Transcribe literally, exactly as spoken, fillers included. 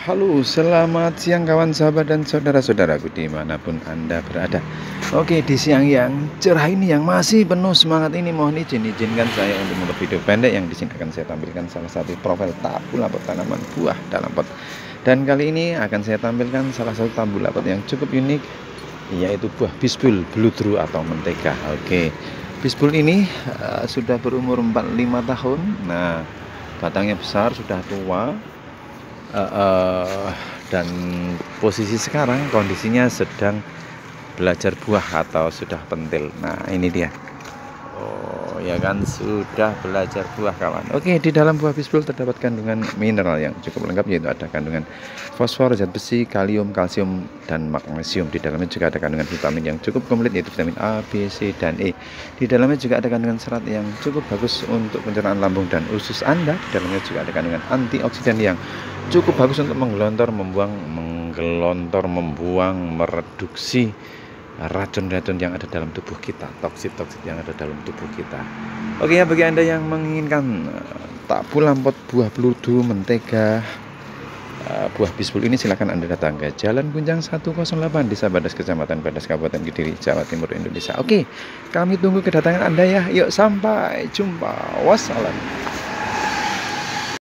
Halo, selamat siang kawan sahabat dan saudara-saudaraku dimanapun Anda berada. Oke, di siang yang cerah ini, yang masih penuh semangat ini, mohon izin izinkan saya untuk membuat video pendek yang di sini akan saya tampilkan salah satu profil tabul lapot tanaman buah dalam pot. Dan kali ini akan saya tampilkan salah satu tabul lapot yang cukup unik, yaitu buah bisbul bludru atau mentega. Oke, bisbul ini uh, sudah berumur empat puluh lima tahun. Nah, batangnya besar, sudah tua. Uh, uh, dan posisi sekarang kondisinya sedang belajar buah atau sudah pentil. Nah, ini dia. Oh ya kan, sudah belajar buah kawan. Oke, di dalam buah bisbul terdapat kandungan mineral yang cukup lengkap, yaitu ada kandungan fosfor, zat besi, kalium, kalsium, dan magnesium. Di dalamnya juga ada kandungan vitamin yang cukup komplit, yaitu vitamin A, B, C, dan E. Di dalamnya juga ada kandungan serat yang cukup bagus untuk pencernaan lambung dan usus Anda. Di dalamnya juga ada kandungan antioksidan yang cukup bagus untuk menggelontor, membuang, menggelontor, membuang, mereduksi racun-racun yang ada dalam tubuh kita, toksit-toksit yang ada dalam tubuh kita. Oke ya, bagi Anda yang menginginkan uh, tabul lampot buah peludu mentega uh, buah bisbul ini, silakan Anda datang ke Jalan Kunjang seratus delapan, Desa Badas, Kecamatan Badas, Kabupaten Kediri, Jawa Timur, Indonesia. Oke, kami tunggu kedatangan Anda ya. Yuk, sampai jumpa. Wassalam.